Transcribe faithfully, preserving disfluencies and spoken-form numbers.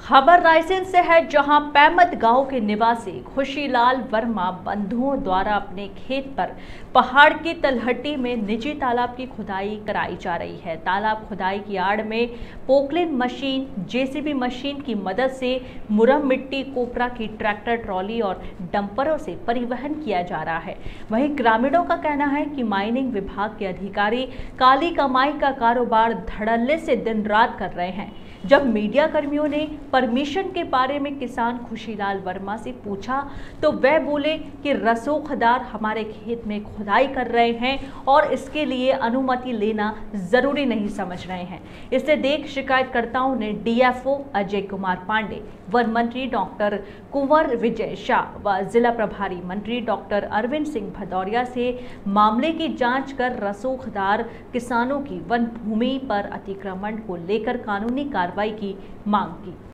खबर रायसेन से है, जहां पैमत गांव के निवासी खुशीलाल वर्मा बंधुओं द्वारा अपने खेत पर पहाड़ की तलहटी में निजी तालाब की खुदाई कराई जा रही है। तालाब खुदाई की आड़ में पोकलेन मशीन, जेसीबी मशीन की मदद से मुरम मिट्टी, कोपरा की ट्रैक्टर ट्रॉली और डंपरों से परिवहन किया जा रहा है। वहीं ग्रामीणों का कहना है कि माइनिंग विभाग के अधिकारी काली कमाई का कारोबार धड़ल्ले से दिन रात कर रहे हैं। जब मीडिया कर्मियों ने परमिशन के बारे में किसान खुशीलाल वर्मा से पूछा तो वह बोले कि रसूखदार हमारे खेत में खुदाई कर रहे हैं और इसके लिए अनुमति लेना जरूरी नहीं समझ रहे हैं। इसे देख शिकायतकर्ताओं ने डीएफओ अजय कुमार पांडे, वन मंत्री डॉक्टर कुंवर विजय शाह व जिला प्रभारी मंत्री डॉक्टर अरविंद सिंह भदौरिया से मामले की जांच कर रसूखदार किसानों की वन भूमि पर अतिक्रमण को लेकर कानूनी कार्रवाई की मांग की।